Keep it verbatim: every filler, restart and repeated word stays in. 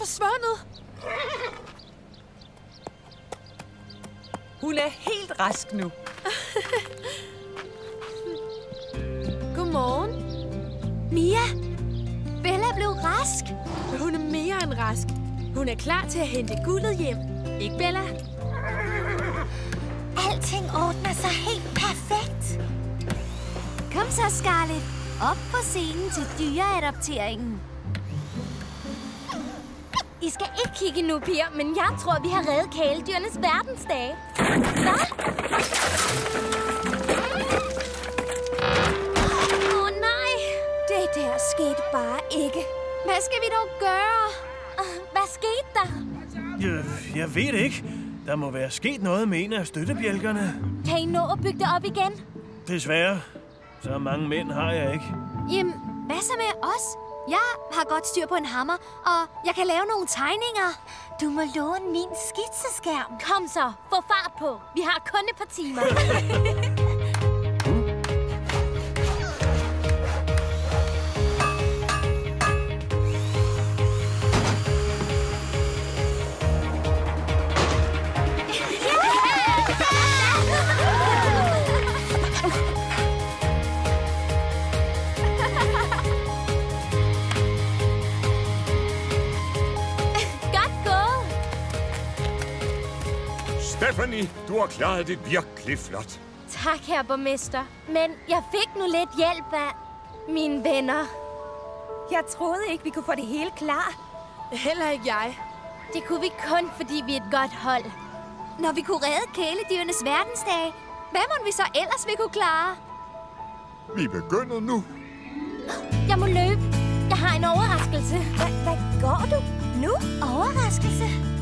forsvundet. Hun er helt rask nu. Godmorgen. Mia, Bella blev rask. Hun er mere end rask. Hun er klar til at hente guldet hjem. Ikke, Bella? Alting ordner sig helt perfekt. Kom så, Scarlett. Op på scenen til dyreadopteringen. I skal ikke kigge nu, piger, men jeg tror, vi har reddet kæledyrenes verdensdag. Hvad? Åh oh, nej! Det der skete bare ikke. Hvad skal vi dog gøre? Hvad skete der? Jeg, jeg ved det ikke. Der må være sket noget med en af støttebjælkerne. Kan I nå at bygge det op igen? Desværre. Så mange mænd har jeg ikke. Jamen, hvad så med os? Jeg har godt styr på en hammer, og jeg kan lave nogle tegninger. Du må låne min skitseskærm. Kom så, få fart på. Vi har kun et par timer. Stephanie, du har klaret det virkelig flot. Tak, herre borgmester. Men jeg fik nu lidt hjælp af mine venner. Jeg troede ikke, vi kunne få det hele klar. Heller ikke jeg. Det kunne vi kun, fordi vi er et godt hold. Når vi kunne redde kæledyrenes verdensdag, hvad må vi så ellers vi kunne klare? Vi begynder nu. Jeg må løbe. Jeg har en overraskelse. Hvad går du nu? Overraskelse?